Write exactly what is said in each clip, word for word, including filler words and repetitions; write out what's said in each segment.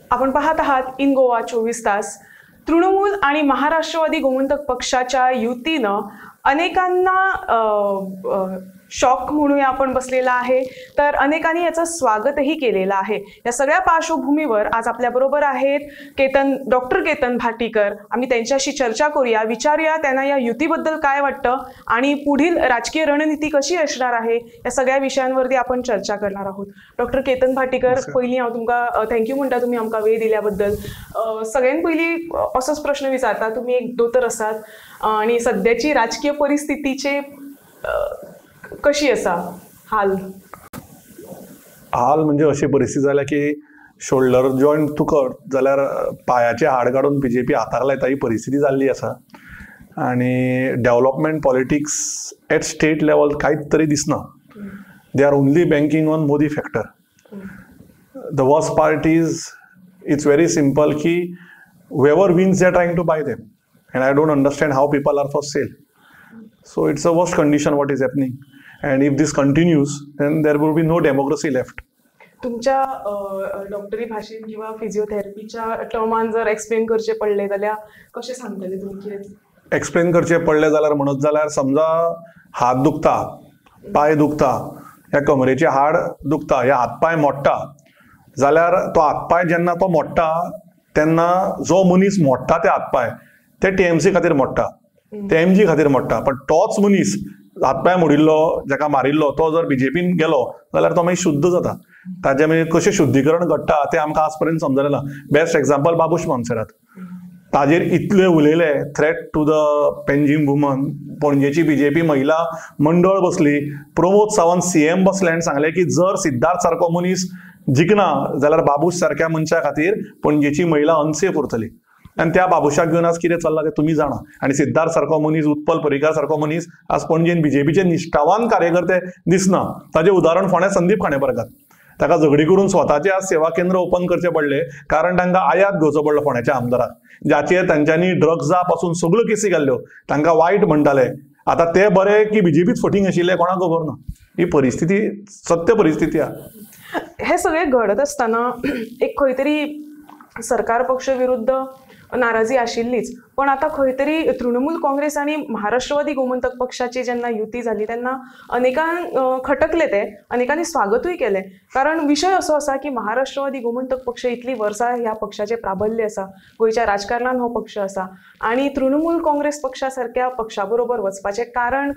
आपण पाहत आहात इन गोवा चोवीस तास. तृणमूल आणि महाराष्ट्रवादी गोमंतक पक्षाच्या युतीनं अनेकांना शॉक म्हणूया आपण बसलेला आहे, तर अनेकांनी याचं स्वागतही केलेलं आहे. या सगळ्या पार्श्वभूमीवर आज आपल्या बरोबर आहेत केतन डॉक्टर केतन भाटीकर. आम्ही त्यांच्याशी चर्चा करूया, विचारूया त्यांना या युतीबद्दल काय वाटतं आणि पुढील राजकीय रणनीती कशी असणार आहे, या सगळ्या विषयांवरती आपण चर्चा करणार आहोत. डॉक्टर केतन भाटीकर, पहिली हांव तुमकां थँक्यू म्हणटा तुम्ही आमकां वेळ दिल्याबद्दल. सगळ्यात पहिली असोच प्रश्न विचारता, तुम्ही एक दोतर आसात आणि सध्याची राजकीय परिस्थितीचे कशी असा हाल हाल म्हणजे अशी परिस्थिती जाल्या की शोल्डर जॉईंट तुकट जाल्यार पायाचे हाड काडून बीजेपी हाताक लायता ही परिस्थिती जाल्ली आसा. आणि development politics at state level कांयच तरी दिसना. They are only banking on Modi factor. The worst part is it's very simple की whoever wins they are trying to buy them, and I don't understand how people are for sale. So it's a worst condition what is happening, and if this continues then there will be no democracy left. तुमच्या डॉक्टरी भाषेत किंवा फिजिओथेरपीच्या टर्मान जर explain करचे पडले जाल्यार कशे सांगतले तुम्ही? एक्सप्लेन करचे पडले जाल्यार म्हणत जाल्यार समजा हात दुखता, पाय दुखता, या कमरेचे हाड दुखता, या हातपाय मोडटा जाल्यार तो हातपाय जेन्ना तो मोडटा तेन्ना जो मनीस मोडटा ते हातपाय ते टीएमसी खातीर मोडटा, ते एमजी खातीर मोडटा. पण तोच मनीस हातपाय मोडिल्लो जाका मारिल्लो तो जर बीजेपीन गेलो जाल्यार तो मागीर शुद्ध जाता. ताजे मागीर कशें शुद्धीकरण घडटा ते आमकां आज पर्यंत समजलें ना. Best example Babush Monserrate. ताजेर इतले उलयले threat to the Panjim woman. पणजेची बीजेपी महिला मंडळ बसली, प्रमोद सावंत सीएम बसले आनी सांगले की जर सिद्धार्थ सारको मनीस जिखना जाल्यार बाबूश सारक्या मनशा खातीर पणजेची महिला अनसेफ उरतली. आनी त्या बाबूशाक घेवन आज कितें चल्लां तें तुमी जाणा. आनी सिद्धार्थ सारको मनीस, उत्पल परिकार सारको मनीस आज पणजेन बीजेपीचे निश्ठावान कार्यकर्ते दिसना. ताजें उदाहरण फोंड्या संदीप खांडेपारकार. ताका झगडी करून स्वताचे आज सेवा केंद्र ओपन करचे पडले कारण तांकां आयात घेवचो पडलो फोंड्याच्या आमदाराक, जाचेर तांच्यांनी ड्रग्जा पासून सगळ्यो केसी घाल्ल्यो. तांकां वायट म्हणटाले. आतां ते बरे की बीजेपीच फटींग आशिल्ले कोणाक खबर ना. ही परिस्थिती सत्य परिस्थिती आहा. हे सगळे घडत असताना एक खंय तरी सरकार पक्ष विरुद्ध नाराजी आशिल्लीच, पण आता खंय तरी तृणमूल काँग्रेस आणि महाराष्ट्रवादी गोमंतक पक्षाची जेन्ना युती झाली तेन्ना अनेकांक खटकले ते, अनेकांनी स्वागतूय केले. कारण विषय असो आसा की महाराष्ट्रवादी गोमंतक पक्ष इतली वर्सां ह्या पक्षाचे प्राबल्य आसा, गोंयच्या राजकारणान हो पक्ष आसा, आणि तृणमूल काँग्रेस पक्षा सारक्या पक्षा बरोबर वचपाचे कारण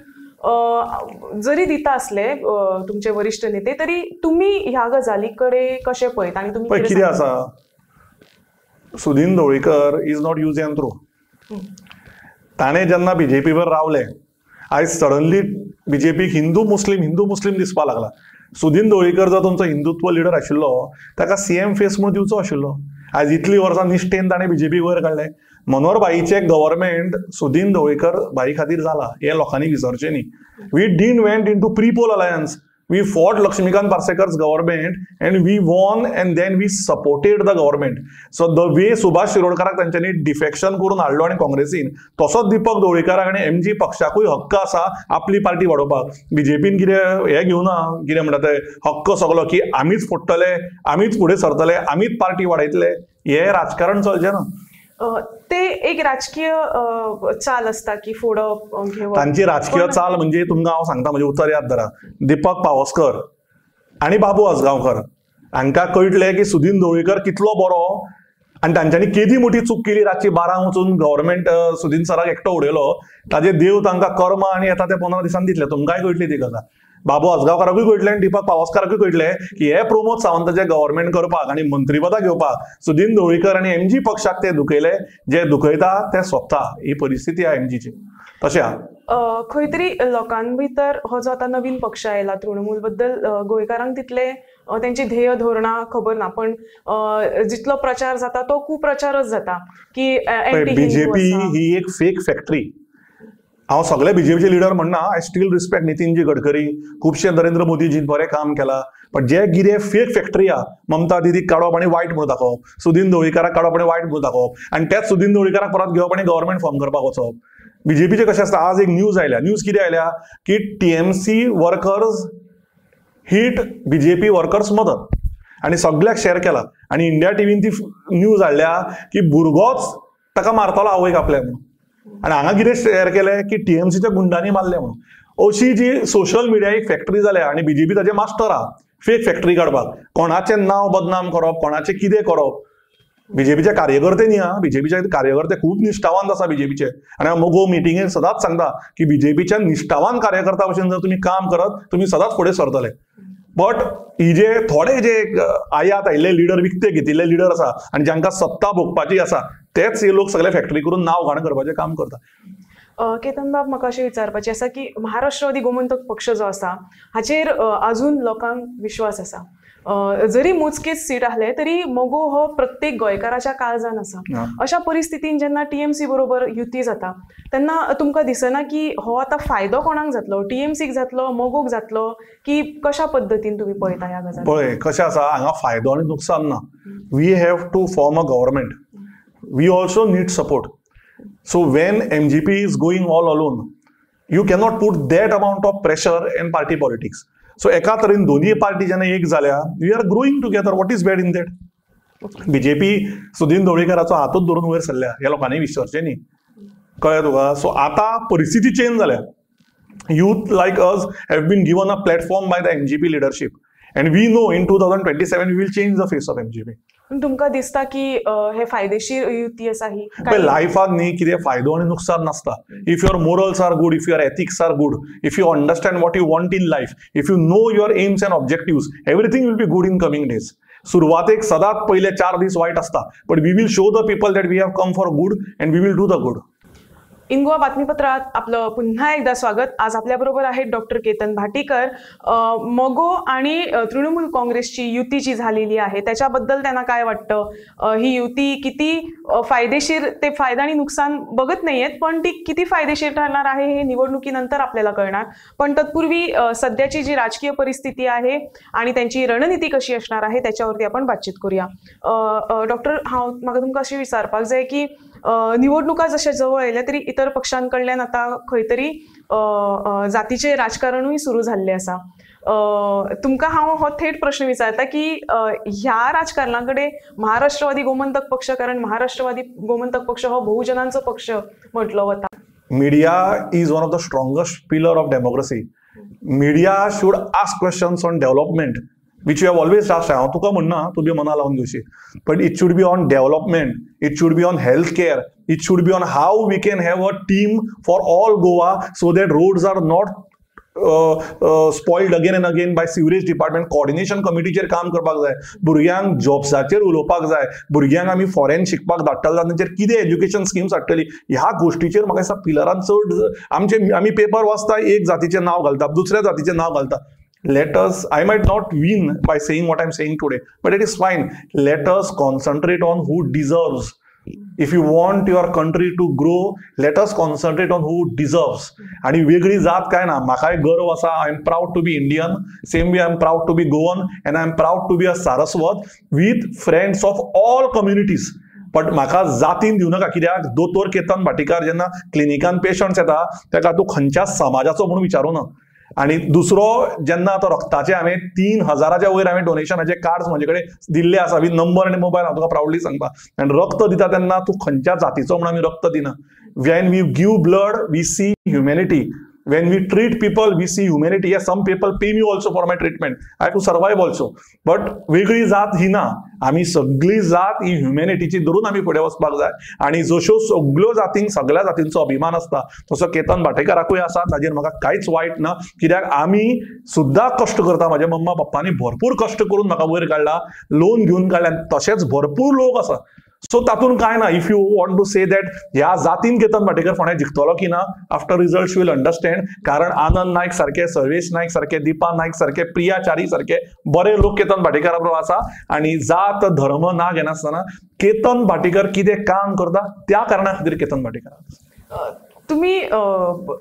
जरी दिता असले तुमचे वरिष्ठ नेते, तरी तुम्ही ह्या गजाली कडे कशे पळयता आणि तुम्ही कितें आसा? Sudin Dhavalikar is not use and throw. ताणें जेन्ना बीजेपीवर रावले, आयज सडनली बीजेपीक हिंदू मुस्लीम हिंदू मुस्लीम दिसपाक लागला. सुदीन ढवळीकर जर तुमचो हिंदुत्व लिडर आशिल्लो ताका सीएम फेस म्हणून दिवचो आशिल्लो. आज इतली वर्सां निश्ठेन ताणें बीजेपी वयर काडले. मनोहर भाईचे गव्हर्मेंट सुदीन ढवळीकर भाई खातीर जाला हे लोकांनी विसरचें न्ही. We didn't went into pre poll alliance. We fought Lakshmikant Parsekar's government and we won, and then we supported the government. So the way Subhash Shirodkarak तांच्यांनी डिफेक्शन करून हाडलो आणि काँग्रेसीन, तसोच दीपक ढवळीकाराक आणि एमजी पक्षाकूय हक्क आसा आपली पार्टी वाडोवपाक. बीजेपीन कितें हे घेवना, कितें म्हणटा ते हक्क सगळो की आमीच फोडटले, आमीच फुडें सरतले, आमीच पार्टी वाडयतले, हे राजकारण चलचें ना. ते एक राजकीय चाल असता की फोडप घेवप. तांची राजकीय चाल म्हणजे तुमकां हांव सांगता म्हणजे उत्तर याद धरा. दीपक पावसकर आणि बाबू आसगांवकर हांकां कळटलें की सुदीन ढवळीकर कितलो बरो, आनी तांच्यांनी केदी मोठी चूक केली. रातची बारांक वचून गव्हर्मेंट सुदीन सराक एकटो उडयलो, ताजे देव तांकां कर्म आनी येता ते पंदरा दिसांनी दितले. तुमकांय कळटली ती गजाल. बाबू आसगांवकाराकूय कळटलें आनी दीपक पावसकाराकूय कळटलें की हे प्रमोद सावंताचे गव्हर्मेंट करपाक आनी मंत्रीपदां घेवपाक सुदीन ढवळीकर आनी एमजी पक्षाक ते दुखयले. जे दुखयता ते सोंपता. ही परिस्थिती आहे एमजीची. तशें आहा खंय तरी लोकां भितर हो जो आतां नवीन पक्ष आयला तृणमूल बद्दल गोंयकारांक तितले त्यांची ध्येय धोरणां खबर ना, पण जितलो प्रचार जाता तो कुप्रचारच जाता की बीजेपी ही एक फेक फॅक्टरी. हांव सगळे बीजेपीचे लिडर म्हणना. I still respect Nitinji Gadkari, खुबशे नरेंद्र मोदीजीन बरें काम केलां, पण जे कितें फेक फॅक्टरी आहा, ममता दिदीक काडप आनी वायट म्हणून दाखोवप, सुदीन ढवळीकाराक काडप आनी वायट म्हणून दाखोवप, आनी त्याच सुदीन ढवळीकाराक परत घेवप आनी गव्हर्मेंट फॉर्म करपाक वचप. बीजेपीचे कशें आसता, आज एक न्यूज आयल्या. न्यूज कितें आयल्या की TMC workers hit BJP workers mother. आणि सगळ्याक शेअर केला आणि इंडिया टीव्हीन ती न्यूज हाडल्या की भुरगोच ताका मारतलो आवयक आपल्या म्हणून आणि हांगा कितें शेअर केलें की टीएमसीच्या गुंडांनी मारले म्हणून. अशी जी सोशल मिडिया एक फॅक्टरी जाल्या आणि बीजेपी ताचे मास्टर आहा फेक फॅक्टरी काडपाक, कोणाचें नांव बदनाम करप, कोणाचें कितें करप. बीजेपीचे कार्यकर्ते न्ही हा, बीजेपीचे कार्यकर्ते खूब निश्ठावान आसा बीजेपीचे आणि हांव मोगो मिटिंगेक सदांच सांगता की बीजेपीच्या निश्ठावान कार्यकर्ता भशेन जर तुमी काम करत तुमी सदांच फुडें सरतले. बट ही जे थोडे जे आयात आयिल्ले लिडर, विकते घेतिल्ले लिडर आसा आणि जांकां सत्ता भोगपाची आसा तेच हे लोक सगळे फॅक्टरी करून नांव घाण करपाचें काम करता. केतन बाब, म्हाका अशें विचारपाचें आसा की महाराष्ट्रवादी गोमंतक पक्ष जो आसा हाचेर अजून लोकांक विश्वास आसा. जरी मोजकेच सीट आहले तरी मोगो हो प्रत्येक गोंयकाराच्या काळजान आसा. अशा परिस्थितीन जेन्ना टीएमसी बरोबर युती जाता तेन्ना तुमकां दिसना की हो आतां फायदो कोणाक जातलो, टीएमसीक जातलो, मोगोक जातलो, की कशा पद्दतीन तुमी पळयता ह्या गजाली? पळय कशें आसा, हांगा फायदो आनी नुकसान ना. We have to form a government. We also need support. So when M G P is going all alone, you cannot put that amount of pressure in party politics. So एका तरेन दोन्ही पार्टी जेन्ना एक जाल्या, we are growing together. What is bad in that? BJP Sudin ढवळीकराचो हातूच धरून वयर सरल्या, ह्या लोकांनी विसरचें न्ही. कळ्ळें तुका? सो आतां परिस्थिती चेंज जाल्या. Youth like us have been given a platform by the M G P leadership. And we know in twenty twenty-seven we will change the face of M G P. तुमकां दिसता की हे फायदेशीर युती आसा ही? लायफाक न्ही कितें फायदो आनी नुकसान नासता. If your morals are good, if your ethics are good, if you understand what you want in life, if you know your aims and objectives, everything will be good in coming days. सुरवातेक सदांच पयले चार दीस वायट आसता, but we will show the people that we have come for good and we will do the good. In Goa बातमीपत्रात आपलं पुन्हा एकदा स्वागत. आज आपल्याबरोबर आहेत डॉक्टर केतन भाटीकर. मोगो आणि तृणमूल काँग्रेसची युती जी झालेली आहे त्याच्याबद्दल त्यांना काय वाटतं, ही युती किती फायदेशीर, ते फायदा आणि नुकसान बघत नाहीयेत पण ती किती फायदेशीर ठरणार आहे हे निवडणुकीनंतर आपल्याला कळणार. पण तत्पूर्वी सध्याची जी राजकीय परिस्थिती आहे आणि त्यांची रणनीती कशी असणार आहे त्याच्यावरती आपण बातचीत करूया. डॉक्टर, हांव म्हाका तुमकां अशें विचारपाक जाय की निवडणुका जशा जवळ येयल्या तरी इतर पक्षांकडल्यान आता खंय तरी जातीचे राजकारणूय सुरू झाल्ले आसा. तुमकां हांव हो थेट प्रश्न विचारता की ह्या राजकारणाकडे महाराष्ट्रवादी गोमंतक पक्ष, कारण महाराष्ट्रवादी गोमंतक पक्ष हो बहुजनांचो पक्ष म्हटलो वता. Media is one of the strongest pillar of democracy. Media should ask questions on development which you have always asked. हांव तुका म्हणना तूं बी मना लावन घेवची, but it should be on development, it should be on healthcare, it should be on how we can have a team for all Goa so that roads are not uh, uh, spoiled again and again by sewage department. coordination committeeचेर काम करपाक जाय, भुरग्यांक जॉब्साचेर उलोवपाक जाय, भुरग्यांक आमी foreign शिकपाक धाडटले तांचेर कितें एज्युकेशन स्किम्स हाडटली, ह्या गोष्टीचेर म्हाका दिसता पिलरान चड. आमचे आमी पेपर वाचता, एक जातीचें नांव घालता, दुसऱ्या जातीचें नांव घालता. Let us, I might not win by saying what I'm saying today, but it is fine. Let us concentrate on who deserves. If you want your country to grow, let us concentrate on who deserves. आणि वेगळी जात काय ना, म्हाकाय गर्व आसा. I am proud to be Indian. Same way I am proud to be Goan and I am proud to be a Saraswat with friends of all communities. पण म्हाका जातीन दिवं नाका. कित्याक दोतोर केतन भाटीकार जेन्ना क्लिनिकान पेशंट्स येता तेका तूं खंयच्या समाजाचो म्हणून विचारूं ना. आणि दुसरो, जेन्ना आतां रक्ताचे हांवें तीन हजाराच्या वयर हांवें डोनेशनाचे कार्ड्स म्हजे कडेन दिल्ले आसा विथ नंबर आनी मोबायल. हांव तुका प्राउडली सांगता. आनी रक्त दिता तेन्ना तूं खंयच्या जातीचो म्हणून आमी रक्त दिना. When we give blood we see humanity. When we treat people, we see humanity. Yes, some people pay me also for my treatment. I have to survive also. But वेगळी जात ही ना. आमी सगळी जात ही ह्युमॅनिटीची धरून आमी फुडें वचपाक जाय. आनी जश्यो सगळ्यो जातींक सगळ्या जातींचो अभिमान आसता तसो केतन भाटेकाराकूय आसा. ताजेर म्हाका कांयच वायट ना. कित्याक आमी सुद्दां कश्ट करता. म्हाज्या मम्मा पप्पांनी भरपूर कश्ट करून म्हाका वयर काडला, लोन घेवन काडल्या. तशेंच भरपूर लोक आसा. सो तातून काय ना. If you want to say that ह्या जातीन केतन भाटेकर फोंड्या जिखतलो की ना, आफ्टर रिझल्ट विल अंडरस्टँड. कारण आनंद नायक सारखे, सर्वेश नायक सारखे, दीपा नायक सारखे, प्रिया च्यारी सारखे बरे लोक केतन भाटेकारा बरोबर आसा. आणि जात धर्म ना घेनासतना केतन भाटेकर कितें काम करता त्या कारणा खातीर केतन भाटेकर. तुम्ही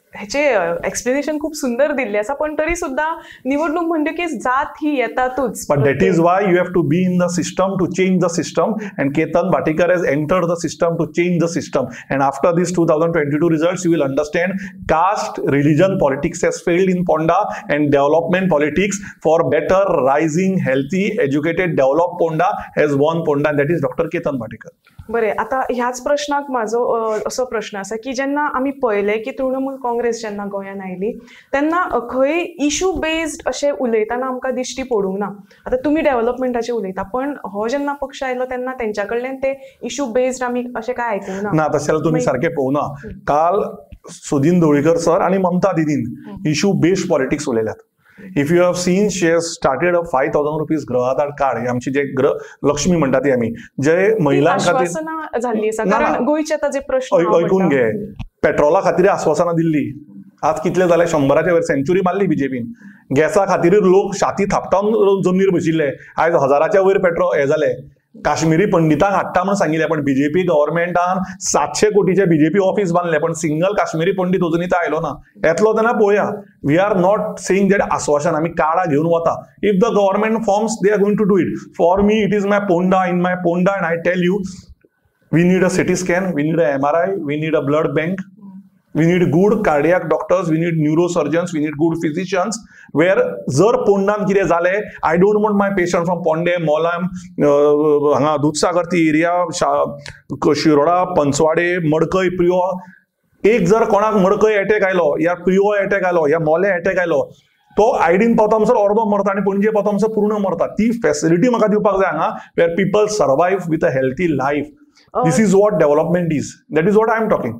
ह्याचे एक्सप्लेनेशन खूप सुंदर दिले असा, पण तरी सुद्धा निवडणूक म्हणजे की जात ही येतातच. But that is why you have to be in the system to change the system, and Ketan Bhatikar has entered the system to change the system. And after these two thousand twenty-two results, you will understand caste, religion politics has failed in Ponda, and development politics for better, rising, healthy, educated, developed Ponda has won Ponda, and that is Doctor Ketan Bhatikar. बरे, आता ह्याच प्रश्नाक माझो असो प्रश्न आसा की जेन्ना आमी पळयले की तृणमूल काँग्रेस जेन्ना गोंयांत आयली तेन्ना खंय इशू बेस्ड अशें उलयतना आमकां दिश्टी पडूंक ना. आतां तुमी डेव्हलपमेंटाचेर उलयता, पण हो जेन्ना पक्ष आयलो तेन्ना तेंच्या कडल्यान ते इशू बेस्ड आमी अशें काय आयकूंक ना. ना तशें जाल्यार तुमी सारकें पळोवना. काल सुदीन ढवळीकर सर आणि ममता दिदीन इशू बेस्ड पॉलिटिक्स उलयल्यात. If you have seen she has started a five thousand rupees Grihadhar card, आमची जे गृह लक्ष्मी म्हणटा ती आमी, जे महिलां खातीर झाली आसा, कारण गोंयचे ताजे प्रश्न ऐकून घे. पेट्रोला खातीर आश्वासनां दिल्ली, आज कितले जाले, शंभराच्या वयर सेंच्युरी मारली बीजेपीन. गॅसा खातीर लोक छाती थापटावन जमनीर बशिल्ले, आयज हजाराच्या वयर पेट्रोल हे जाले. काश्मीरी पंडितांक हाडटा म्हणून सांगिल्ले, पण बीजेपी गव्हर्नमेंटान सातशे कोटीचे बीजेपी ऑफिस बांधले, पण सिंगल काश्मीरी पंडित अजूनही तो आयलो ना. येतलो तेन्ना पळोवया. We are not saying that आश्वासन आमी कार्डा घेवन वता. If the government forms they are going to do it. For me it is my Ponda, in my Ponda, and I tell you, we need a CT scan, we need a M R I, we need a blood bank, we need good cardiac doctors, we need neurosurgeons, we need good physicians. Where जर पोंडान कितें जालें, I don't want my patient from पोंडे, मोलाम, हांगा दूधसागर ती area, Shiroda, पंचवाडे, मडकय, प्रियो, एक जर कोणाक मडकय अटॅक आयलो या प्रियो अटॅक आयलो या मोले अटॅक आयलो, तो आयडीन पावता म्हणसर अर्दो मरता आणि पणजे पावता म्हणसर पूर्ण मरता. ती फॅसिलिटी म्हाका दिवपाक जाय हांगा, where people survive with a healthy life. This is what development is. That is what I am talking.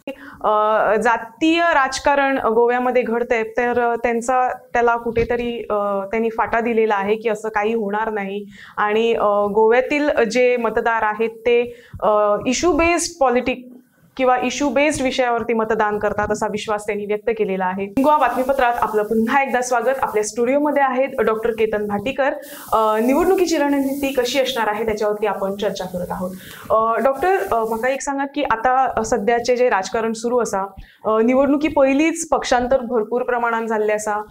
जातीय राजकारण गोव्यामध्ये घडते, तर त्यांचा त्याला कुठेतरी त्यांनी फाटा दिलेला आहे की असं काही होणार नाही, आणि गोव्यातील जे मतदार आहेत ते इश्यू बेस्ड पॉलिटिक किंवा इश्यू बेस्ड विषयावरती मतदान करतात असा विश्वास त्यांनी व्यक्त केलेला आहे. गोवा बातमीपत्रात आपलं पुन्हा एकदा स्वागत. आपल्या स्टुडिओमध्ये आहेत डॉक्टर केतन भाटीकर. निवडणुकीची रणनीती कशी असणार आहे त्याच्यावरती आपण चर्चा करत आहोत. डॉक्टर, म्हाका एक सांगा की आता सध्याचे जे राजकारण सुरू असा, निवडणुकी पहिलीच पक्षांतर भरपूर प्रमाणात झाल्ले असा,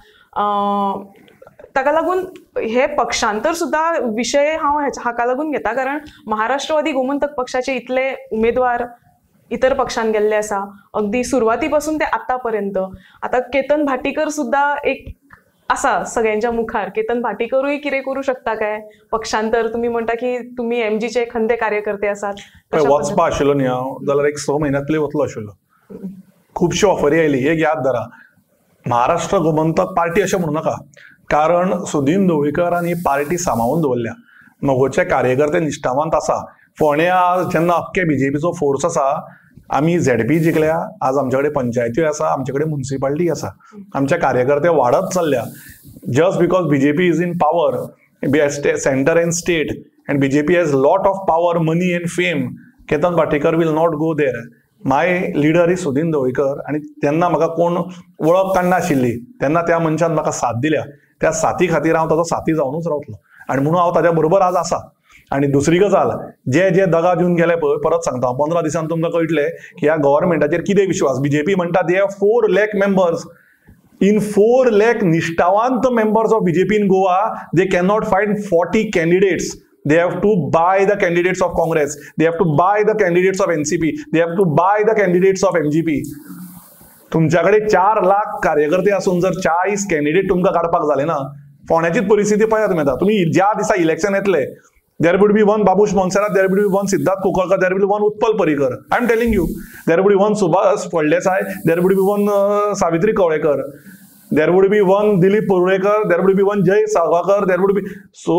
ताका लागून हे पक्षांतर सुद्धा विषय हांव हाका लागून घेता, कारण महाराष्ट्रवादी गोमंतक पक्षाचे इतले उमेदवार इतर पक्षांत गेल्ले आसा, अगदी सुरुवातीपासून ते आतापर्यंत. आता केतन भाटीकर सुद्धा एक आसा सगळ्यांच्या मुखार. केतन भाटीकरूय कितें करू शकता काय पक्षांतर? तुम्ही म्हणता की तुम्ही एमजीचे खंदे कार्यकर्ते आसात. वचपा आशिल्लो न्ही हांव, जाल्यार एक स म्हयन्यांतले वतलो आशिल्लो. खुबश्यो ऑफरी आयली. एक याद धरा, महाराष्ट्र गोमंतक पार्टी अशें म्हणू नाका, कारण सुदीन ढवळीकरांनी पार्टी सांबाळून दवरल्या. नगोचे कार्यकर्ते निश्ठावंत आसा. फोंड्या जेन्ना अख्खे बीजेपीचो फोर्स आसा, आमी झेडपी जिखल्या, आज आमचे कडेन पंचायत्यो आसा, आमचे कडेन म्युनिसिपालिटी आसा, आमचे कार्यकर्ते वाडत चल्ल्या. Just because BJP is in power center and state, and BJP has lot of power, money and fame. Ketan Bhatikar will not go there. My leader is Sudin Dhavalikar, आणि तेन्ना म्हाका कोण वळख काडनाशिल्ली, तेन्ना त्या मनशान म्हाका साथ दिल्या. त्या साथी खातीर हांव ताचो साथी जावनूच रावतलो, आणि म्हणून हांव ताच्या बरोबर आज आसा. आणि दुसरी गजाल, जे जे दगा दिवन गेले पळय, परत सांगता, पंदरा दिसान तुमकां कळटले की ह्या गव्हर्नमेंटाचेर कितें विश्वास. बीजेपी म्हणटा they have four lakh members. In four lakh निश्ठावंत members of BJP in Goa, they can not find forty candidates. They have to buy the candidates of Congress. They have to buy the candidates of N C P. They have to buy the candidates of M G P. तुमच्याकडे चार लाख कार्यकर्ते असून जर चाळीस candidate तुमकां काडपाक जाले ना, फोंड्याचीच परिस्थिती पळया तुमी. आता तुम्ही ज्या दिसा इलेक्शन येतले, there would be one Babush Monserrat, there would be one Siddharth Kukalkar, there would be one Utpal Parikar. I am telling you, there would be one Subhas Phaldesai, there would be one uh, Savitri Kavlekar, there would be one Dilip Purulekar, there would be one Jay Savarkar, there would be so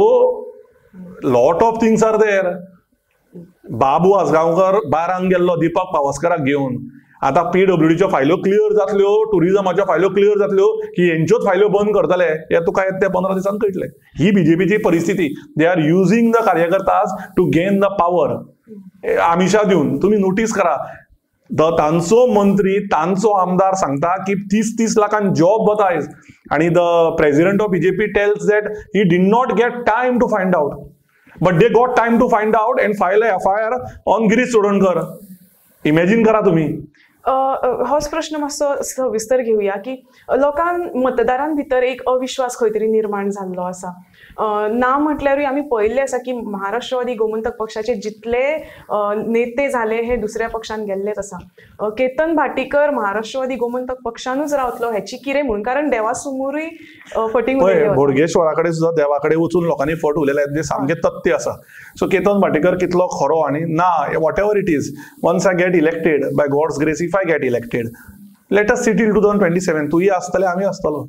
lot of things are there. बाबू आसगांवकर बारांक गेल्लो दीपक पावसकराक घेवन. आता पीडब्ल्यूडीच्यो फायल्यो clear जातल्यो, टुरिझमाच्यो फायल्यो clear जातल्यो की हेंच्योच फायल्यो बंद करतले, हे तुका येता ते पंदरा दिसान कळटले. ही बीजेपीची परिस्थिती. दे आर युजिंग द कार्यकर्ताज टू गेन द पावर. आमिषा दिवन तुम्ही नोटीस करा, द तांचो मंत्री तांचो आमदार सांगता की तीस तीस लाखान जॉब वता, आणि the president of BJP tells that he did not get time to find out, but they got time to find out and file F I R on Girish Chodankar. Imagine करा तुम्ही, होच प्रश्न मातसो सविस्तर घेऊया की लोकांन मतदारां भितर एक अविश्वास खंय तरी निर्माण जाल्लो आसा. ना म्हटल्यारूय आमी पळयल्लें आसा की महाराष्ट्रवादी गोमंतक पक्षाचे जितले नेते झाले हे दुसऱ्या पक्षान गेल्लेच आसा. केतन भाटीकर महाराष्ट्रवादी गोमंतक पक्षानूच रावतलो हेची कितें म्हणून, कारण देवा समोरूय फटींग बोडगेश्वरा कडेन सुद्दां देवा कडेन वचून लोकांनी फट उलयले जे सामके तथ्य आसा. सो केतन भाटीकर कितलो खरो आनी ना whatever it is, once I get elected by God's grace, if I get elected let us sit in two thousand twenty seven तुय आसतले आमी आसतलो.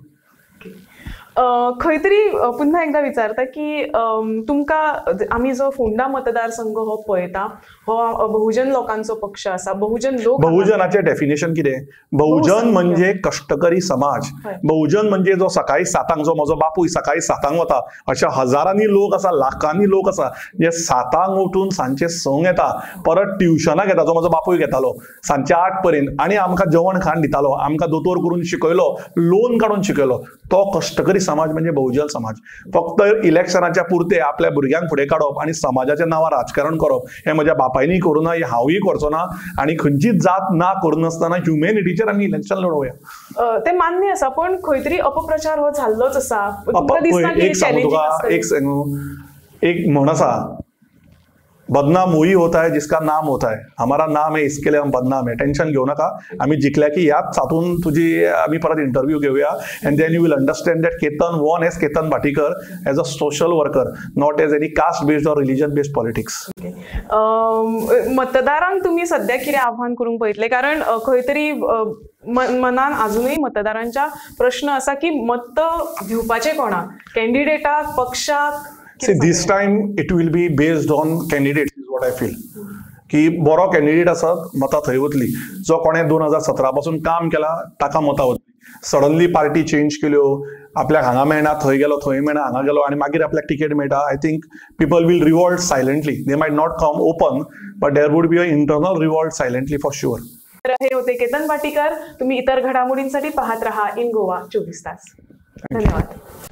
खंय तरी पुन्हा एकदा विचारता की तुमकां आमी जो फोंडा मतदारसंघ हो पळयता हो बहुजन लोकांचो पक्ष आसा. बहुजन लोक बहुजनाचे डेफिनेशन कितें? बहुजन म्हणजे कष्टकरी समाज. बहुजन म्हणजे जो सकाळी सातांक, जो म्हजो बापूय सकाळी सातांक वता, अशे हजारांनी लोक आसा, लाखांनी लोक आसा जे सातांक उठून सांजचे संक येता, परत ट्युशनाक येता, जो म्हजो बापूय घेतालो सांजचे आठ पर्यंत, आनी आमकां जेवण खाण दितालो, आमकां दोतोर करून शिकयलो, लोन काडून शिकयलो. तो कष्टकरी समाज म्हणजे बहुजन समाज. फक्त इलेक्शनाच्या पुरते आपल्या भुरग्यांक फुडें काडप आनी समाजाच्या नांवार राजकारण करप हें म्हज्या बापायनी करूं ना, हांवूय करचो ना, आनी खंयचीच जात ना करूनासतना ह्युमॅनिटीचेर आमी इलेक्शन लडोवया. ते मान्य आसा, पण खंय तरी अपप्रचार हो जाल्लोच आसा. एक सांगू तुका, एक सांगू, एक म्हण आसा, बदनाम वही होता है जिसका नाम होता है. हमारा नाम है इसके लिए हम बदनाम है. टेंशन घेऊ नका, आम्ही जिंकल्या की याच सातून तुझी आम्ही परत इंटरव्यू घेऊया, and then you will understand that Ketan won as Ketan Bhatikar as a social worker, not as any caste based or religion based politics. मतदारांक तुम्ही सध्या कितें आव्हान करूंक पळयतले, कारण खंय तरी मनान अजूनही मतदारांच्या प्रश्न असा की मत दिवपाचे कोणाक, कॅन्डिडेटाक, पक्षाक? See, this time it will be based on candidates is what I feel. की बरो कॅन्डिडेट आसत मतां थंय वतली. जो कोणें दोन हजार सतरा पासून काम केला ताका मतां वतली. सडनली पार्टी चेंज केल्यो, आपल्याक हांगा मेळना थंय गेलो, थंय मेळना हांगा गेलो, आनी मागीर आपल्याक टिकेट मेळटा. I think people will revolt silently. They might not come open, but there would be a internal revolt silently for sure. हे होते केतन भाटीकर. तुम्ही इतर घडामोडींसाठी पाहत रहा इन गोवा चोवीस तास. धन्यवाद.